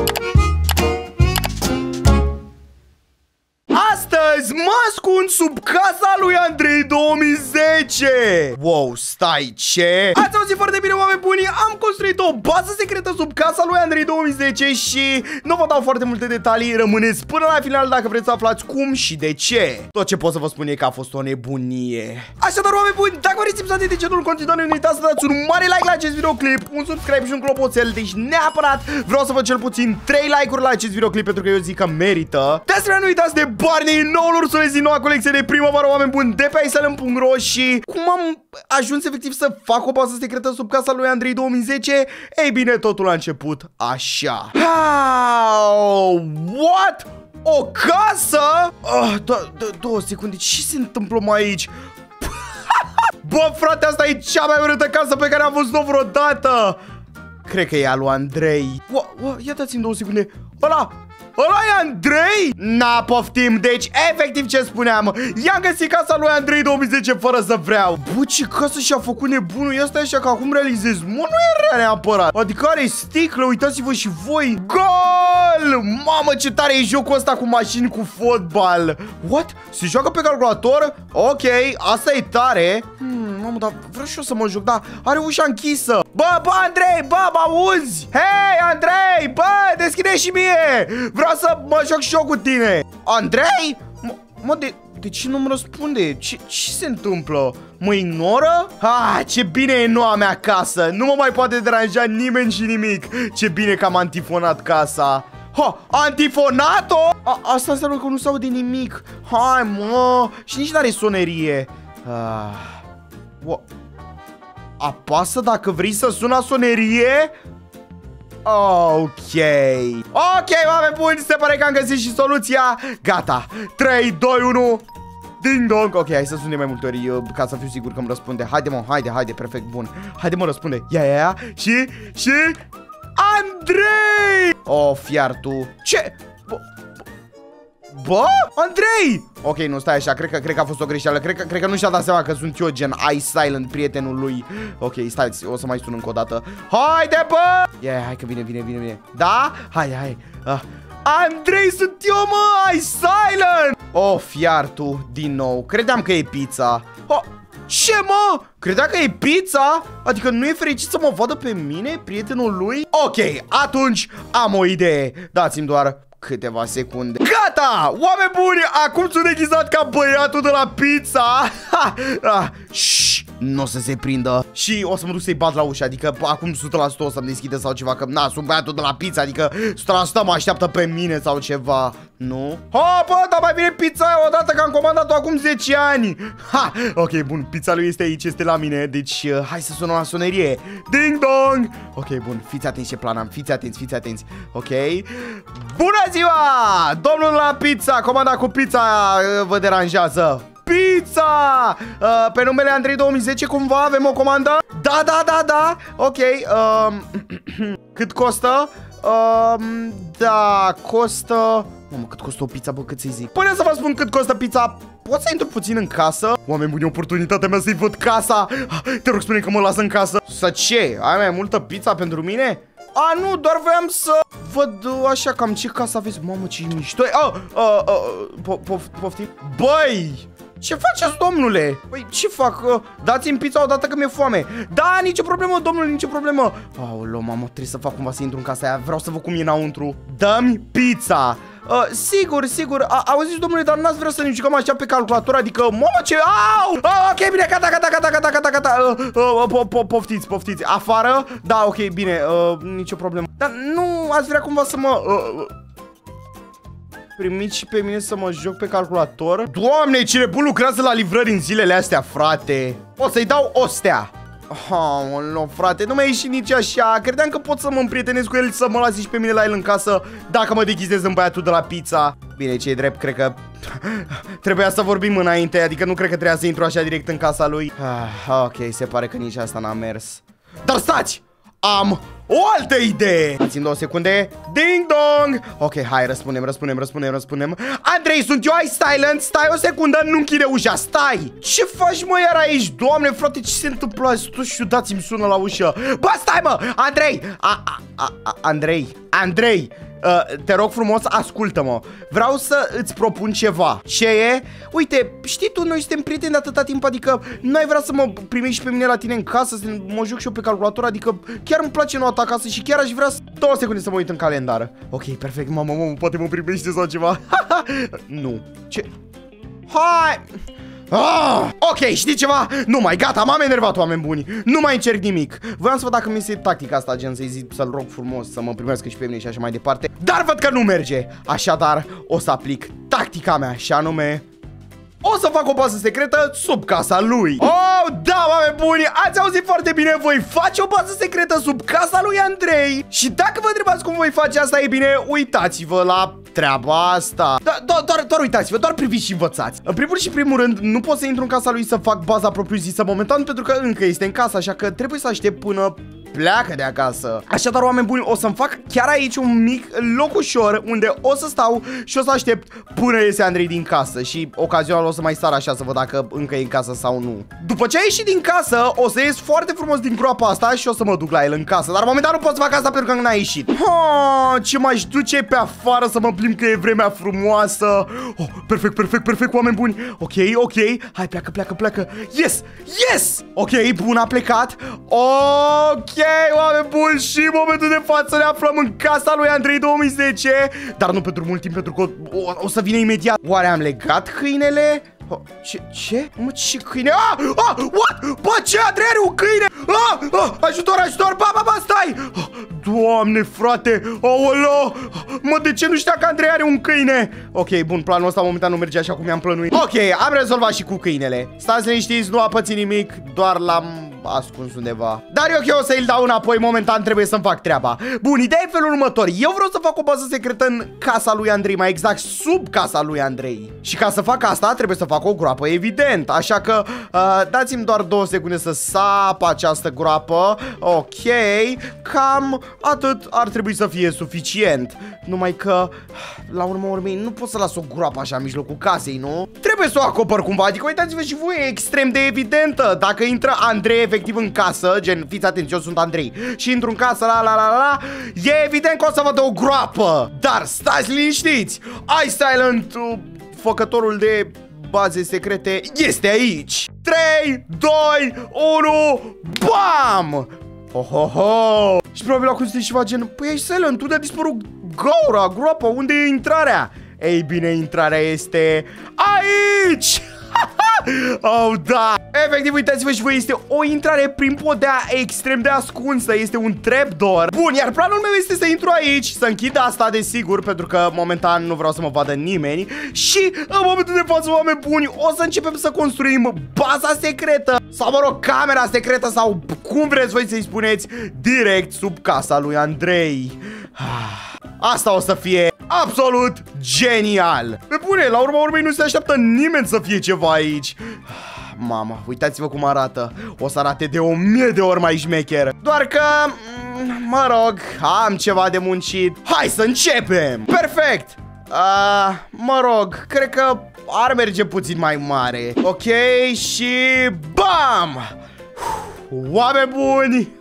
Astăzi mă ascund sub casa lui Andrei 2010. Wow, stai, ce? Ați auzit foarte bine, oameni buni. Am construit o bază secretă sub casa lui Andrei 2010 și nu vă dau foarte multe detalii. Rămâneți până la final dacă vreți să aflați cum și de ce. Tot ce pot să vă spun e că a fost o nebunie. Așadar, oameni buni, dacă vreți să de genul în continuare, nu uitați să dați un mare like la acest videoclip, un subscribe și un clopoțel. Deci neapărat vreau să văd cel puțin 3 like-uri la acest videoclip, pentru că eu zic că merită. De asemenea, nu uitați de Barney, noul ursuleț din noua colecție de primăvară, oameni buni, de pe iSalem.ro. Și cum am ajuns efectiv să fac o bază secretă sub casa lui Andrei 2010? Ei bine, totul a început așa. What? O casă? Două secunde, ce se întâmplă mai aici? Bă, frate, asta e cea mai urâtă casă pe care am văzut-o vreodată. Cred că e a lui Andrei. Ia dați-mi 2 secunde. Ăla e Andrei? Na, poftim. Deci, efectiv ce spuneam, i-am găsit casa lui Andrei 2010 fără să vreau. Bă, ce casă și-a făcut nebunul. Ia stai așa că acum realizez. Mă, nu era neapărat. Adică are sticlă, uitați-vă și voi. Gol! Mamă, ce tare e jocul ăsta cu mașini cu fotbal. What? Se joacă pe calculator? Ok, asta e tare. Mamă, dar vreau și eu să mă joc, dar are ușa închisă. Bă, Andrei, bă, mă auzi? Hei, Andrei, bă, deschide și mie. Vreau să mă joc și eu cu tine. Andrei? Mă, de ce nu-mi răspunde? Ce se întâmplă? Mă ignoră? Ce bine e noua mea casă. Nu mă mai poate deranja nimeni și nimic. Ce bine că am antifonat casa. Antifonat-o? Asta înseamnă că nu se aude nimic. Hai, mă. Și nici n-are sonerie. Apasă dacă vrei să suna sonerie? Ok, oameni buni, se pare că am găsit și soluția. Gata, 3, 2, 1. Ding dong. Ok, hai să sune mai multe ori ca să fiu sigur că îmi răspunde. Haide, mă, haide, perfect, bun. Haide, mă, răspunde. Ia. Și Andrei! Fiar tu. Ce? Bă? Andrei! Ok, nu, stai așa, cred că a fost o greșeală. Cred că nu și-a dat seama că sunt eu, gen iSilent, prietenul lui. Ok, stai, o să mai sun încă o dată. Haide, bă! Hai că vine. Da? Hai. Andrei, sunt eu, mă, iSilent! Fiar tu, din nou. Credeam că e pizza. Ce, mă? Credea că e pizza? Adică nu e fericit să mă vadă pe mine, prietenul lui? Ok, atunci am o idee. Dați-mi doar câteva secunde. Gata! Oameni buni, acum sunt deghizat ca băiatul de la pizza. Nu o să se prindă. Și o să mă duc să-i bat la ușă. Adică acum 100% o să-mi deschide sau ceva. Că sunt băiatul de la pizza. Adică 100% mă așteaptă pe mine sau ceva. Nu? Bă, dar mai vine pizza aia odată că am comandat-o acum 10 ani. Ok, bun, pizza lui este aici, este la mine. Deci hai să sunăm la sonerie. Ding dong. Ok, bun, fiți atenți ce plan am. Fiți atenți. Ok. Bună ziua! Domnul la pizza, comanda cu pizza vă deranjează. Pizza! Pe numele Andrei 2010 cumva avem o comandă? Da. Ok. Cât costă? Da, costă... Mamă, cât costă o pizza, bă, cât să-i zic? Până să vă spun cât costă pizza, pot să intru puțin în casă? Oameni buni, oportunitatea mea să-i văd casa. Te rog, spune că mă lasă în casă. Să ce? Ai mai multă pizza pentru mine? Nu, doar voiam să văd așa cam ce casă aveți. Mamă, ce mișto. Poftim? Băi! Ce faceți, domnule? Păi, ce fac? Dați-mi pizza odată că mi-e foame. Da, nicio problemă, domnule, nicio problemă. Aoleu, mamă, trebuie să fac cumva să intru în casa aia. Vreau să văd cum e înăuntru. Dă-mi pizza. Sigur. Auziți, domnule, dar n-ați vrea să ne jucăm așa pe calculator? Adică, mamă, ce... Ok, bine, gata. Poftiți. Afară? Da, ok, bine, nicio problemă. Dar nu ați vrea cumva să mă... Primiți și pe mine să mă joc pe calculator? Doamne, ce nebun lucrează la livrări în zilele astea, frate. O să-i dau o stea. Nu, frate, nu mi-a ieșit nici așa. Credeam că pot să mă împrietenesc cu el, să mă lasi și pe mine la el în casă, dacă mă deghizez în băiatul de la pizza. Bine, ce-i drept, cred că trebuia să vorbim înainte. Adică nu cred că trebuia să intru așa direct în casa lui. Ok, se pare că nici asta n-a mers. Dar stați! Am o altă idee! Dați-mi 2 secunde. Ding dong! Ok, hai, răspundem. Andrei, sunt eu iSilent. Stai o secundă, nu închide ușa, stai! Ce faci, mă, iar aici? Doamne, frate, ce se întâmplă azi? Tu și dați-mi sună la ușă. Bă, stai, mă! Andrei! Andrei! Te rog frumos, ascultă-mă. Vreau să îți propun ceva. Ce e? Uite, știi tu, noi suntem prieteni de atâta timp, adică nu ai vrea să mă primești și pe mine la tine în casă, să mă joc și eu pe calculator, adică chiar îmi place nota acasă și chiar aș vrea 2 secunde să mă uit în calendar. Ok, perfect, mamă, poate mă primește sau ceva. Nu. Ce? Hai! Ok, știi ceva? Nu mai, gata, m-am enervat, oameni buni. Nu mai încerc nimic. Voiam să văd dacă mi se tactica asta, gen să-i zic, să-l rog frumos să mă primească și pe mine și așa mai departe. Dar văd că nu merge. Așadar, o să aplic tactica mea și anume o să fac o bază secretă sub casa lui. Oh, da, oameni buni, ați auzit foarte bine. Voi face o bază secretă sub casa lui Andrei. Și dacă vă întrebați cum voi face asta, e bine, uitați-vă la treaba asta. Doar uitați-vă, doar priviți și învățați. În primul și primul rând, nu pot să intru în casa lui să fac baza propriu-zisă momentan, pentru că încă este în casă, așa că trebuie să aștept până pleacă de acasă. Așadar, oameni buni, o să-mi fac chiar aici un mic loc ușor unde o să stau și o să aștept până iese Andrei din casă. Și ocazional o să mai sar așa să văd dacă încă e în casă sau nu. După ce a ieșit din casă, o să ies foarte frumos din groapa asta și o să mă duc la el în casă. Dar momentan nu pot să fac asta pentru că încă n-a ieșit. Ce m-aș duce pe afară să mă plimb că e vremea frumoasă. Perfect, oameni buni. Ok. Hai, pleacă. Yes! Ok, bun, a plecat. Ok, oameni buni, și în momentul de față ne aflăm în casa lui Andrei 2010. Dar nu pentru mult timp, pentru că o să vină imediat. Oare am legat câinele? Ce? Mă, ce câine? What? Bă, ce? Andrei are un câine? Ajutor! Ba, stai! Doamne, frate! Aoleo! Mă, de ce nu știa că Andrei are un câine? Ok, bun, planul ăsta momentan nu merge așa cum mi-am plănuit. Ok, am rezolvat și cu câinele. Stați liniștiți, nu a pățit nimic, doar l-am ascuns undeva. Dar e ok, o să-i dau înapoi, momentan trebuie să-mi fac treaba. Bun, ideea e felul următor. Eu vreau să fac o bază secretă în casa lui Andrei, mai exact sub casa lui Andrei. Și ca să fac asta, trebuie să fac o groapă, evident. Așa că dați-mi doar 2 secunde să sap această groapă. Ok, cam atât ar trebui să fie suficient. Numai că, la urma urmei, nu pot să las o groapă așa în mijlocul casei, nu? Trebuie să o acopăr cumva, adică uitați-vă și voi, e extrem de evidentă. Dacă intră Andrei efectiv în casă, gen, fiți atenți, eu sunt Andrei, și intru în casă, e evident că o să văd o groapă. Dar stați liniștiți, iSilent, făcătorul de baze secrete, este aici. 3, 2, 1, BAM! Ho! Și probabil acum sunteți ceva gen, păi iSilent, unde a dispărut gaura, groapa, unde e intrarea? Ei bine, intrarea este aici! Oh, da! Efectiv, uitați-vă și voi, este o intrare prin podea extrem de ascunsă. Este un trapdoor. Bun, iar planul meu este să intru aici, să închid asta, desigur, pentru că momentan nu vreau să mă vadă nimeni. Și în momentul de față, oameni buni, o să începem să construim baza secretă, sau mă rog, camera secretă, sau cum vreți voi să-i spuneți, direct sub casa lui Andrei. Asta o să fie absolut genial. Pe bune, la urma urmei nu se așteaptă nimeni să fie ceva aici. Mamă, uitați-vă cum arată. O să arate de 1000 de ori mai șmecher. Doar că, mă rog, am ceva de muncit. Hai să începem. Perfect. Mă rog, cred că ar merge puțin mai mare. Ok, și BAM! Oameni buni!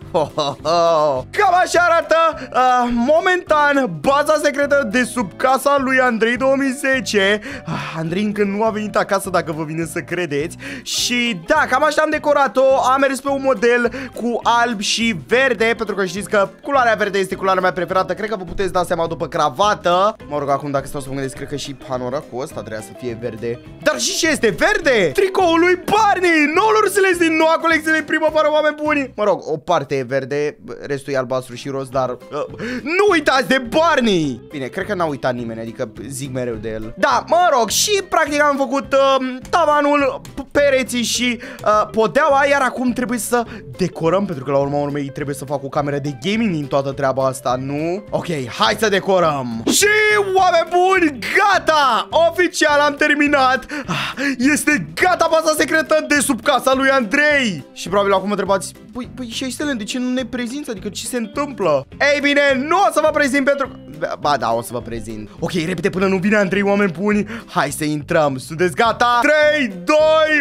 Cam așa arată momentan baza secretă de sub casa lui Andrei 2010. Andrei încă nu a venit acasă, dacă vă vine să credeți. Și da, cam așa am decorat-o. Am mers pe un model cu alb și verde, pentru că știți că culoarea verde este culoarea mea preferată. Cred că vă puteți da seama după cravată. Mă rog, acum dacă stau să mă gândesc, cred că și panoracul ăsta trebuia să fie verde. Dar și ce este verde? Tricoul lui Barney, noul ursuleț din noua colecție de primăvară, oameni buni. Mă rog, o parte e verde, restul e albastru și roz, dar nu uitați de Barney! Bine, cred că n-a uitat nimeni, adică zic mereu de el. Da, mă rog, și practic am făcut tavanul, pereții și podeaua, iar acum trebuie să decorăm, pentru că la urma urmei trebuie să fac o cameră de gaming din toată treaba asta, nu? Ok, hai să decorăm! Și, oameni buni, gata! Oficial am terminat! Este gata baza secretă de sub casa lui Andrei! Și probabil acum mă întrebați, păi și Excelent, de ce nu ne prezinți? Adică ce se întâmplă? Ei bine, nu o să vă prezint pentru că... Ba da, o să vă prezint. Ok, repede până nu vine Andrei, oameni buni. Hai să intrăm, sunteți gata? 3, 2,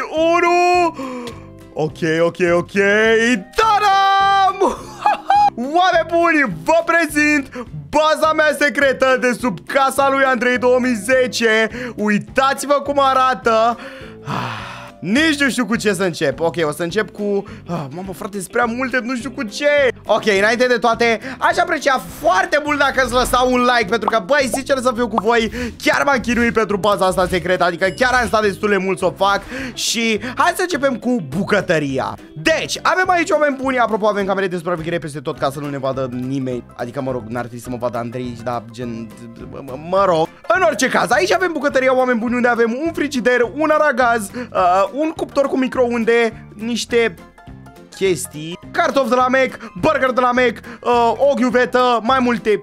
1. Ok. Tadam! Oameni buni, vă prezint baza mea secretă de sub casa lui Andrei 2010. Uitați-vă cum arată. Nici nu știu cu ce să încep. Ok, o să încep cu... mamă, frate, sunt prea multe, nu știu cu ce. Ok, înainte de toate, aș aprecia foarte mult dacă îți lăsa un like, pentru că, băi, sincer să fiu cu voi, chiar m-am chinuit pentru baza asta secretă. Adică chiar am stat destul de mult să o fac. Și hai să începem cu bucătăria. Deci, avem aici oameni buni. Apropo, avem camere de supraveghere peste tot ca să nu ne vadă nimeni. Adică, mă rog, n-ar trebui să mă vadă Andrei, dar gen... mă rog. În orice caz, aici avem bucătăria, oameni buni, unde avem un frigider, un aragaz, un cuptor cu microunde, niște chestii, cartofi de la Mac, burger de la Mac, o ghiuvetă, mai multe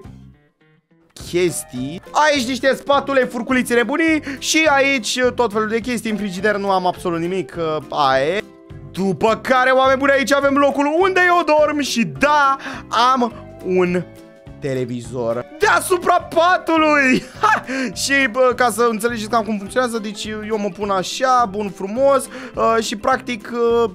chestii. Aici niște spatule, furculițe nebunii și aici tot felul de chestii. În frigider nu am absolut nimic, aia. După care, oameni buni, aici avem locul unde eu dorm și da, am un televizor deasupra patului. Și ca să înțelegeți cam cum funcționează, deci eu mă pun așa, bun frumos, și practic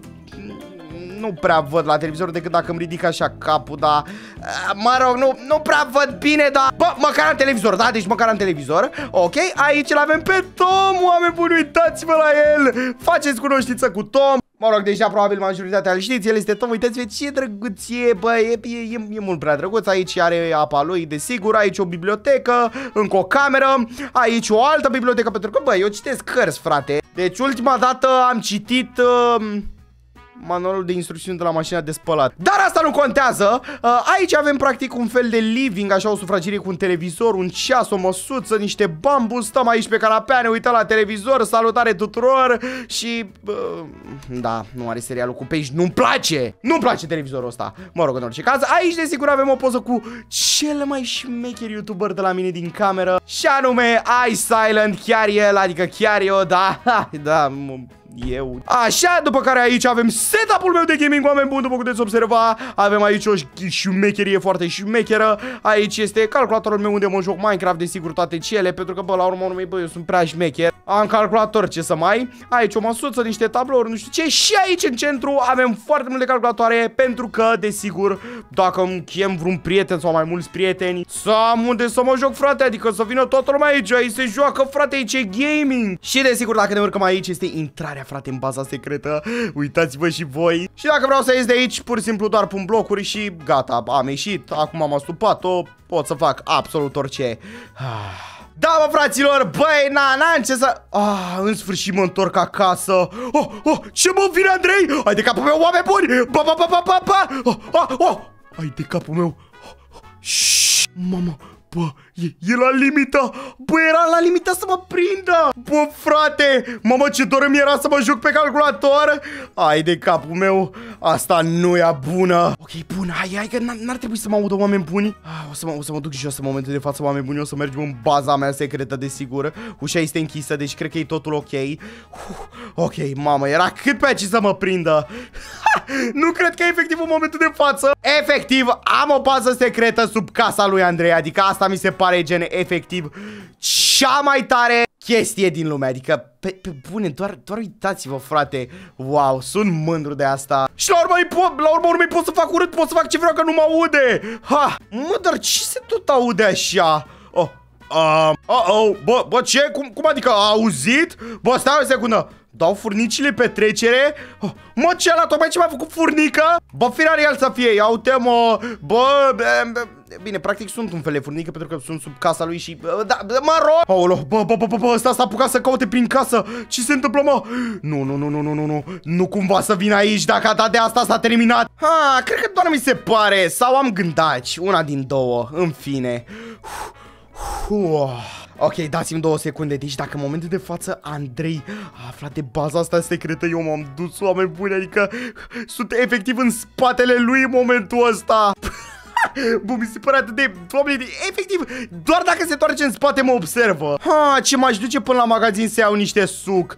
nu prea văd la televizor decât dacă îmi ridic așa capul, dar mă rog, nu prea văd bine, dar bă, măcar am televizor, da? Deci măcar am televizor. Ok, aici îl avem pe Tom, oameni buni, uitați-vă la el. Faceți cunoștință cu Tom. Mă rog, deja probabil majoritatea îl știți, el este Tom, uitați-vă ce drăguț e, bă, e mult prea drăguț. Aici are apa lui, desigur, aici o bibliotecă, încă o cameră, aici o altă bibliotecă, pentru că, bă, eu citesc cărți, frate. Deci ultima dată am citit... manualul de instrucțiuni de la mașina de spălat. Dar asta nu contează. Aici avem practic un fel de living, așa, o sufragerie cu un televizor, un ceas, o măsuță, niște bambu. Stăm aici pe canapea, ne uităm la televizor. Salutare tuturor. Și da, nu are serialul cu pești. Nu-mi place. Nu-mi place televizorul ăsta. Mă rog, în orice caz, aici desigur avem o poză cu cel mai șmecher youtuber de la mine din cameră, și anume iSilent. Chiar el, adică chiar eu, da. Da, eu. Așa, după care aici avem setup-ul meu de gaming, oameni buni, după cum puteți observa. Avem aici o șmecherie foarte șmecheră. Aici este calculatorul meu unde mă joc Minecraft, desigur, toate cele, pentru că, bă, la urmă urmei, bă, eu sunt prea șmecher. Am calculator, ce să mai. Aici o măsuță, niște tablouri, nu știu ce. Și aici în centru avem foarte multe calculatoare, pentru că, desigur, dacă îmi chem vreun prieten sau mai mulți prieteni, să am unde să mă joc, frate. Adică să vină toată lumea aici, aici se joacă, frate, aici e gaming. Și desigur, dacă ne urcăm aici, este intrarea, frate, în baza secretă. Uitați-vă și voi. Și dacă vreau să ies de aici, pur și simplu doar pun blocuri și gata, am ieșit. Acum am astupat-o, pot să fac absolut orice. Da, mă, fraților, băi, n-am ce să... în sfârșit mă întorc acasă. Ce mă vine, Andrei? Hai de capul meu, oameni buni! Hai de capul meu. Mamă, bă, e la limită. Bă, era la limită să mă prindă. Bă, frate, mamă, ce dor îmi era să mă joc pe calculator. Hai de capul meu, asta nu e bună. Ok, bun, hai că n-ar trebui să mă audă, oameni buni. O să mă duc jos în momentul de față, oameni buni. O să mergem în baza mea secretă, desigur. Ușa este închisă, deci cred că e totul ok. Ok, mamă, era cât pe aici să mă prindă. Nu cred că e efectiv în momentul de față. Efectiv, am o bază secretă sub casa lui Andrei. Adică asta mi se pare, gen, efectiv cea mai tare chestie din lume. Adică, pe bune, doar uitați-vă, frate. Wow, sunt mândru de asta. Și la urmă urmei pot să fac urât, pot să fac ce vreau, că nu mă aude. Mă, dar ce se tot aude așa? Bă, ce? Cum adică a auzit? Bă, stai o secundă. Dau furnicile pe trecere? Mă, ce ăla, tocmai ce m-a făcut furnică? Bă, firar el să fie, ia uite, mă. Bă, bine, practic sunt un fel de furnică, pentru că sunt sub casa lui și... Da, mă rog! Aolo, bă, ăsta s-a apucat să caute prin casă. Ce se întâmplă, mă? Nu cumva să vin aici, dacă a dat de asta s-a terminat. Cred că doar mi se pare. Sau am gândaci, una din două, în fine. Ok, dați-mi 2 secunde. Deci dacă în momentul de față Andrei a aflat de baza asta secretă, eu m-am dus, oameni buni. Adică sunt efectiv în spatele lui în momentul ăsta. Bă, mi se pare atât de... Doamne, efectiv, doar dacă se întoarce în spate mă observă. Ce m-aș duce până la magazin să iau niște suc.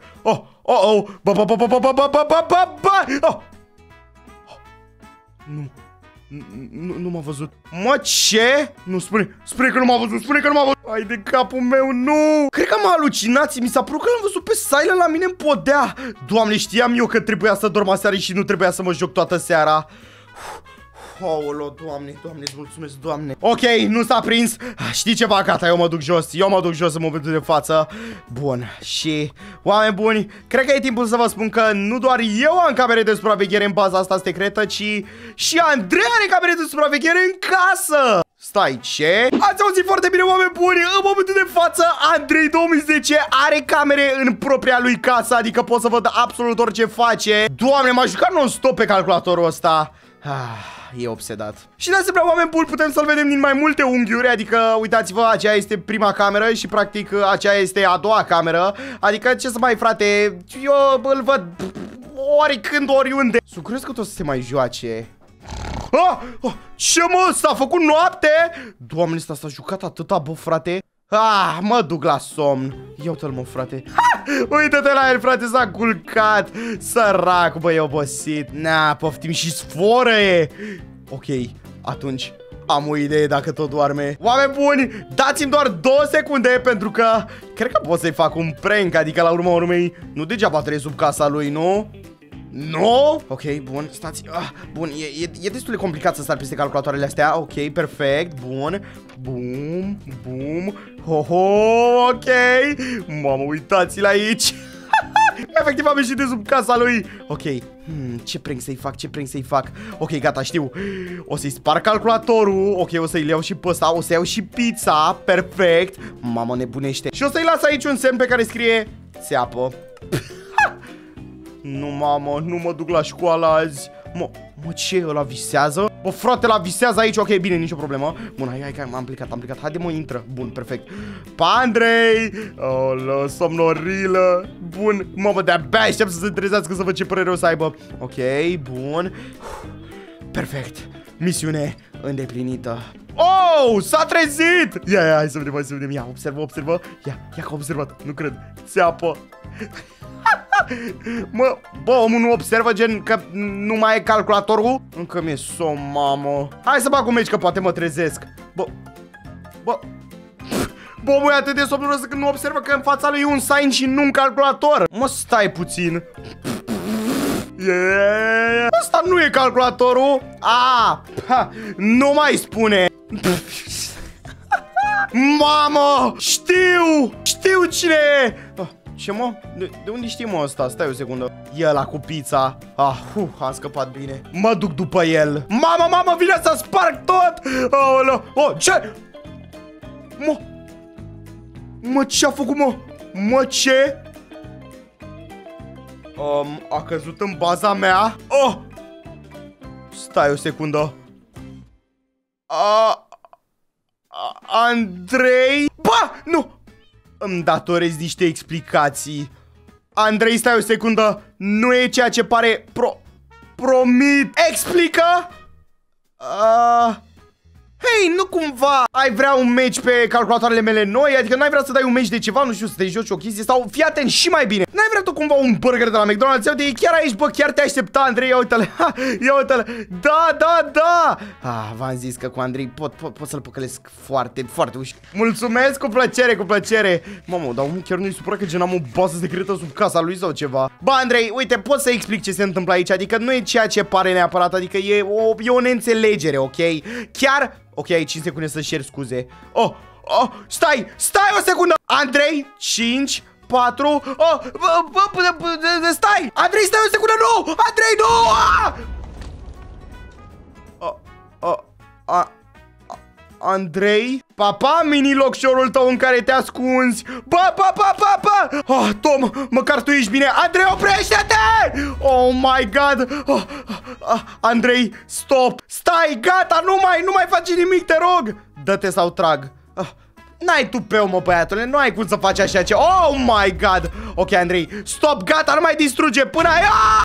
Nu m-a văzut. Mă, ce? Nu, spune că nu m-a văzut, spune că nu m-a văzut. Hai de capul meu, nu. Cred că am halucinații, mi s-a părut că l-am văzut pe Silent la mine în podea. Doamne, știam eu că trebuia să dorm aseară și nu trebuia să mă joc toată seara. Aoleo, doamne, îți mulțumesc, doamne. Ok, nu s-a prins. Știi ceva, gata, eu mă duc jos în momentul de față. Bun, și oameni buni, cred că e timpul să vă spun că nu doar eu am camere de supraveghere în baza asta secretă, ci și Andrei are camere de supraveghere în casă. Stai, ce? Ați auzit foarte bine, oameni buni. În momentul de față, Andrei 2010 are camere în propria lui casă, adică pot să văd absolut orice face. Doamne, m-a jucat non-stop pe calculatorul ăsta. E obsedat. Și de asemenea, oameni buni, putem să-l vedem din mai multe unghiuri. Adică, uitați-vă, aceea este prima cameră și practic aceea este a doua cameră. Adică, ce să mai, frate, eu îl văd oricând, oriunde. Sunt curios cât o să se mai joace. Ce mă, s-a făcut noapte? Doamne, ăsta s-a jucat atâta, bă, frate. Mă duc la somn. Ia uite-l, mă, frate. Uite-te la el, frate, s-a culcat. Sărac, bă, e obosit. Poftim și sforă e. Ok, atunci am o idee dacă tot doarme. Oameni buni, dați-mi doar 2 secunde, pentru că cred că pot să-i fac un prank. Adică la urma urmei, nu degeaba trăiesc sub casa lui, nu? No? Ok, bun, stați. Bun, e destul de complicat să sar peste calculatoarele astea. Ok, perfect, bun. Bum, bum. Ok. Mamă, uitați-l aici. Efectiv am ieșit de sub casa lui. Ok, ce prank să-i fac? Ok, gata, știu. O să-i sparg calculatorul. Ok, o să-i iau și pe ăsta. O să iau și pizza, perfect. Mamă, nebunește. Și o să-i las aici un semn pe care scrie țeapă. Nu, mamă, nu mă duc la școală azi. Mă, ce, ăla visează? Bă, frate, ăla visează aici, ok, bine, nicio problemă. Bun, hai, am plecat. Haide, mă, intră. Bun, perfect. Andrei! Olă, somnorilă. Bun, mamă, de-abia aștept să se trezească să văd ce părere o să aibă. Ok, bun. Perfect. Misiune îndeplinită. Oh, s-a trezit! Ia, hai să vedem. Ia, observă. Ia că a observat, nu cred. Țeapă. Mă, bă, omul nu observă, gen, că nu mai e calculatorul? Încă mi-e somn, mamă. Hai să bag un meci, că poate mă trezesc. Bă, omul e atât de somnuros că nu observă că în fața lui e un sign și nu un calculator. Mă, stai puțin. Asta nu e calculatorul. Nu mai spune. Mamă, știu cine e. Ce, mă? De unde știi, mă, ăsta? Stai o secundă. E ăla cu pizza. Am scăpat bine. Mă duc după el. Mamă, vine să sparg tot. Ce? Mă, ce-a făcut, mă? Mă, ce? A căzut în baza mea. Stai o secundă. Andrei? Bă, nu! Îmi datorezi niște explicații. Andrei, stai o secundă. Nu e ceea ce pare. Promit. Explică. Hei, nu cumva ai vrea un match pe calculatoarele mele noi? Adică n-ai vrea să dai un match de ceva, nu știu, să te joci o chestie? Sau fii atent și mai bine, n-ai vrea tu cumva un burger de la McDonald's? Uite, e chiar aici, bă, chiar te aștepta, Andrei, ia uite-le. Ia uite-le. Da. V-am zis că cu Andrei pot să-l păcălesc foarte ușor. Mulțumesc, cu plăcere. Mamă, dar chiar nu-i supărat că gen am o bază secretă sub casa lui sau ceva. Bă, Andrei, uite, pot să explic ce se întâmplă aici. Adică nu e ceea ce pare neapărat. Adică e o neînțelegere, ok? Chiar. Ok, ai 5 secunde să-și cer scuze. Stai o secundă. Andrei, 5, 4. Stai! Andrei, stai o secundă, nu! Andrei, nu! Andrei? Papa, mini-locșorul tău în care te ascunzi. Bă! Tom, măcar tu ești bine. Andrei, oprește-te! Oh my god! Andrei, stop! Stai, gata, nu mai faci nimic, te rog! Dă-te sau trag. N-ai tupeu, mă, băiatule, nu ai cum să faci așa ce. Oh my god! Ok, Andrei, stop, gata, nu mai distruge până aia!